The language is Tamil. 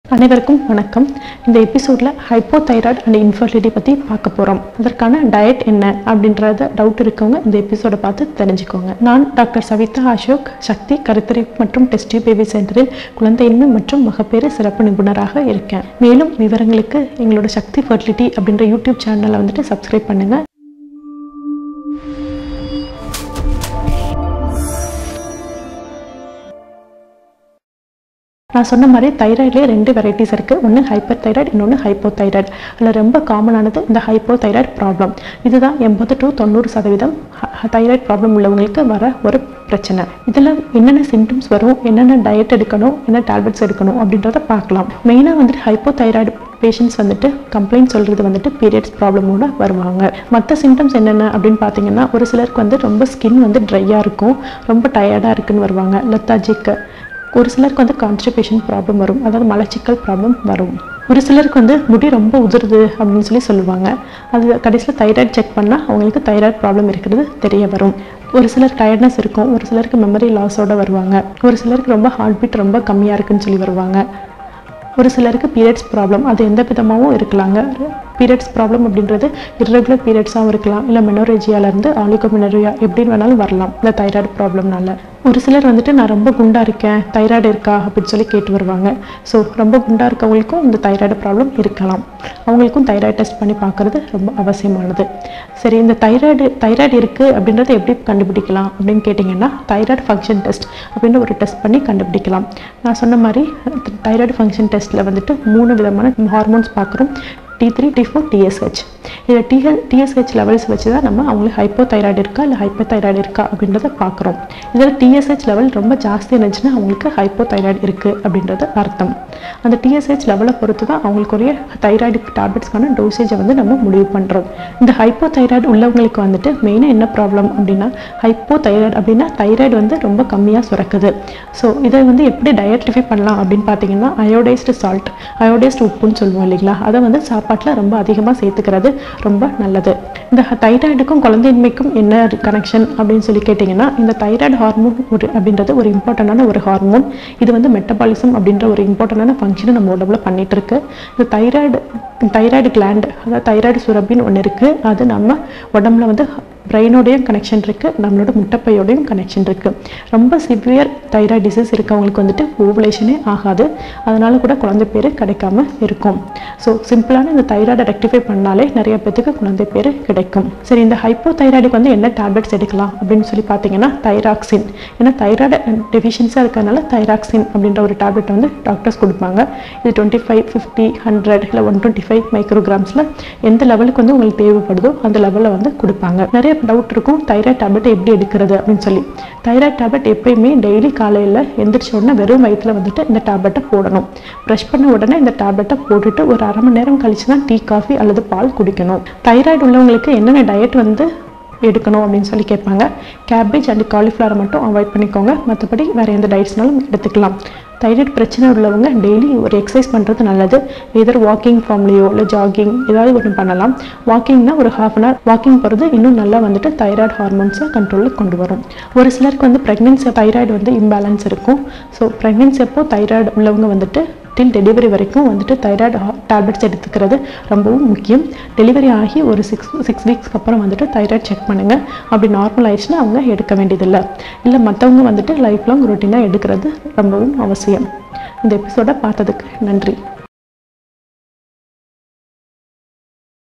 அனைவருக்கும் வணக்கம். இந்த எபிசோடில் ஹைப்போதைராய்டு அண்ட் இன்ஃபர்டிலிட்டி பற்றி பார்க்க போகிறோம். அதற்கான டயட் என்ன அப்படின்றத டவுட் இருக்கவங்க இந்த எபிசோடை பார்த்து தெரிஞ்சுக்கோங்க. நான் டாக்டர் சவிதா அசோக், சக்தி கருத்தரிப்பு மற்றும் டெஸ்ட் பேபி சென்டரில் குழந்தையின்மை மற்றும் மகப்பேறு சிறப்பு நிபுணராக இருக்கேன். மேலும் விவரங்களுக்கு எங்களோட சக்தி ஃபெர்டிலிட்டி அப்படின்ற யூடியூப் சேனலை சப்ஸ்கிரைப் பண்ணுங்கள். நான் சொன்ன மாதிரி தைராய்ட்லேயே 2 வெரைட்டிஸ் இருக்குது. ஒன்று ஹைப்பர் தைராய்டு, இன்னொன்று ஹைப்போதைராய்டு. அதில் ரொம்ப காமனானது இந்த ஹைப்போதைராய்டு ப்ராப்ளம். இதுதான் 80 to 90% தைராய்டு ப்ராப்ளம் உள்ளவங்களுக்கு வர ஒரு பிரச்சனை. இதில் என்னென்ன சிம்டம்ஸ் வரும், என்னென்ன டயட் எடுக்கணும், என்ன டேப்லெட்ஸ் எடுக்கணும் அப்படின்றத பார்க்கலாம். மெயினாக ஹைப்போதைராய்டு பேஷண்ட்ஸ் கம்ப்ளைண்ட் சொல்கிறது பீரியட்ஸ் ப்ராப்ளமோட வருவாங்க. மற்ற சிம்டம்ஸ் என்னென்ன அப்படின்னு பார்த்தீங்கன்னா, ஒரு சிலருக்கு ரொம்ப ஸ்கின் ட்ரையாக இருக்கும், ரொம்ப டயர்டாக இருக்குன்னு வருவாங்க. லெத்தாஜிக். ஒரு சிலருக்கு கான்ஸ்டிபேஷன் ப்ராப்ளம் வரும், அதாவது மலச்சிக்கல் ப்ராப்ளம் வரும். ஒரு சிலருக்கு முடி ரொம்ப உதிருது அப்படின்னு சொல்லுவாங்க. அது கடைசியில் தைராய்டு செக் பண்ணால் அவங்களுக்கு தைராய்டு ப்ராப்ளம் இருக்கிறது தெரிய வரும். ஒரு சிலருக்கு டயர்ட்னஸ் இருக்கும், ஒரு சிலருக்கு மெமரி லாஸோடு வருவாங்க, ஒரு சிலருக்கு ரொம்ப ஹார்ட் பீட் ரொம்ப கம்மியாக இருக்குன்னு சொல்லி வருவாங்க. ஒரு சிலருக்கு பீரியட்ஸ் ப்ராப்ளம், அது எந்த விதமாகவும் இருக்கலாங்க. பீரியட்ஸ் ப்ராப்ளம் அப்படின்றது இர்ரெகுலர் பீரியட்ஸாகவும் இருக்கலாம், இல்லை மெனோரேஜியாலேருந்து ஆலிகோமெனோரியா எப்படின்னு வேணாலும் வரலாம் இந்த தைராய்டு ப்ராப்ளம்னால. ஒரு சிலர் நான் ரொம்ப குண்டாக இருக்கேன், தைராய்டு இருக்கா அப்படின்னு சொல்லி கேட்டு வருவாங்க. ஸோ ரொம்ப குண்டாக இருக்கவங்களுக்கும் இந்த தைராய்டு ப்ராப்ளம் இருக்கலாம். அவங்களுக்கும் தைராய்டு டெஸ்ட் பண்ணி பார்க்குறது ரொம்ப அவசியமானது. சரி, இந்த தைராய்டு இருக்குது அப்படின்றத எப்படி கண்டுபிடிக்கலாம் அப்படின்னு கேட்டிங்கன்னா, தைராய்டு ஃபங்க்ஷன் டெஸ்ட் அப்படின்ற ஒரு டெஸ்ட் பண்ணி கண்டுபிடிக்கலாம். நான் சொன்ன மாதிரி தைராய்டு ஃபங்க்ஷன் டெஸ்ட்டில் 3 விதமான ஹார்மோன்ஸ் பார்க்குறோம். T3, T4, TSH. இதில் TSH லெவல்ஸ் வச்சு தான் நம்ம அவங்களுக்கு ஹைப்போதைராய்டு இருக்கா இல்லை ஹைப்போதைராய்டு இருக்கா அப்படின்றத பார்க்குறோம். இதில் TSH லெவல் ரொம்ப ஜாஸ்தி இருந்துச்சுன்னா அவங்களுக்கு ஹைப்போதைராய்டு இருக்குது அப்படின்றது அர்த்தம். அந்த TSH லெவலை பொறுத்து தான் அவங்களுக்குரிய தைராய்டு டேப்லெட்ஸ்க்கான டோசேஜை நம்ம முடிவு பண்ணுறோம். இந்த ஹைப்போதைராய்டு உள்ளவங்களுக்கு மெயினாக என்ன ப்ராப்ளம் அப்படின்னா, ஹைப்போதைராய்டு அப்படின்னா தைராய்டு ரொம்ப கம்மியாக சுரக்குது. ஸோ இதை எப்படி டயட்ரிஃபை பண்ணலாம் அப்படின்னு பார்த்தீங்கன்னா, அயோடைஸ்டு சால்ட், அயோடைஸ்டு உப்புன்னு சொல்லுவோம் இல்லைங்களா, அதை சாப்பாட்டில் ரொம்ப அதிகமாக சேர்த்துக்கிறது ரொம்ப நல்லது. இந்த தைராய்டுக்கும் குழந்தையின்மைக்கும் என்ன கனெக்ஷன் அப்படின்னு சொல்லி கேட்டிங்கன்னா, இந்த தைராய்டு ஹார்மோன் அப்படின்றது ஒரு இம்பார்ட்டண்டான ஒரு ஹார்மோன். இது மெட்டபாலிசம் அப்படின்ற ஒரு இம்பார்ட்டண்டான ஃபங்க்ஷனை நம்ம உடம்புல பண்ணிட்டு இருக்கு. இந்த தைராய்டு கிளாண்ட், அதாவது தைராய்டு சுரப்பின்னு ஒன்று இருக்குது. அது நம்ம உடம்புல பிரெயினோடையும் கனெக்ஷன் இருக்குது, நம்மளோட முட்டைப்பையோடையும் கனெக்ஷன் இருக்குது. ரொம்ப சிவியர் தைராய்டு டிசீஸ் இருக்கவங்களுக்கு ஓவுலேஷனே ஆகாது, அதனால கூட குழந்தை பேர் கிடைக்காம இருக்கும். ஸோ சிம்பிளான இந்த தைராய்டை ரெக்டிஃபை பண்ணாலே நிறைய பேருக்கு குழந்தை பேர் கிடைக்கும். சரி, இந்த ஹைப்போதைராய்டுக்கு என்ன டேப்லெட்ஸ் எடுக்கலாம் அப்படின்னு சொல்லி பார்த்தீங்கன்னா, தைராக்சின். ஏன்னா தைராய்டு டெஃபிஷியன்ஸாக இருக்கிறதுனால தைராக்சின் அப்படின்ற ஒரு டேப்லெட் டாக்டர்ஸ் கொடுப்பாங்க. இது 25, 50, 100 இல்லை 125 மைக்ரோகிராம்ஸில் எந்த லெவலுக்கு உங்களுக்கு தேவைப்படுதோ அந்த லெவலில் கொடுப்பாங்க. நிறைய டவுட் இருக்கும், தைராய்டு டேப்லெட் எப்படி எடுக்கிறது அப்படின்னு சொல்லி. தைராய்டு டேப்லெட் எப்பயுமே டெய்லி காலையில் எந்திரிச்ச உடனே வெறும் வயிற்றில் இந்த டேப்லெட்டை போடணும். ப்ரஷ் பண்ண உடனே இந்த டேப்லெட்டை போட்டுட்டு ஒரு அரை மணி நேரம் கழிச்சு தான் டீ, காஃபி அல்லது பால் குடிக்கணும். தைராய்டு உள்ளவங்களுக்கு என்னென்ன டயட் எடுக்கணும் அப்படின்னு சொல்லி கேட்பாங்க. கேபேஜ் அண்ட் காலிஃப்ளவரை மட்டும் அவாய்ட் பண்ணிக்கோங்க, மற்றபடி வேறு எந்த டயட்ஸ்னாலும் எடுத்துக்கலாம். தைராய்டு பிரச்சனை உள்ளவங்க டெய்லி ஒரு எக்ஸசைஸ் பண்ணுறது நல்லது. எதர் வாக்கிங் ஃபார்ம்லேயோ இல்லை ஜாகிங் ஏதாவது ஒன்று பண்ணலாம். வாக்கிங்னா ஒரு ½ hour வாக்கிங் போகிறது இன்னும் நல்லா தைராய்டு ஹார்மோன்ஸை கண்ட்ரோலில் கொண்டு வரும். ஒரு சிலருக்கு ப்ரெக்னென்சி தைராய்டு இம்பேலன்ஸ் இருக்கும். ஸோ ப்ரெக்னென்சி அப்போ தைராய்டு உள்ளவங்க டில் டெலிவரி வரைக்கும் தைராய்டு டேப்லெட்ஸ் எடுத்துக்கிறது ரொம்பவும் முக்கியம். டெலிவரி ஆகி ஒரு 6 வீக்ஸ்க்கு அப்புறம் தைராய்டு செக் பண்ணுங்கள். அப்படி நார்மல் ஆயிடுச்சுன்னா அவங்க எடுக்க வேண்டியதில்லை. இல்லை மற்றவங்க லைஃப் லாங் ரொட்டீனாக எடுக்கிறது ரொம்பவும் அவசியம். இந்த எபிசோடை பார்த்ததுக்கு நன்றி.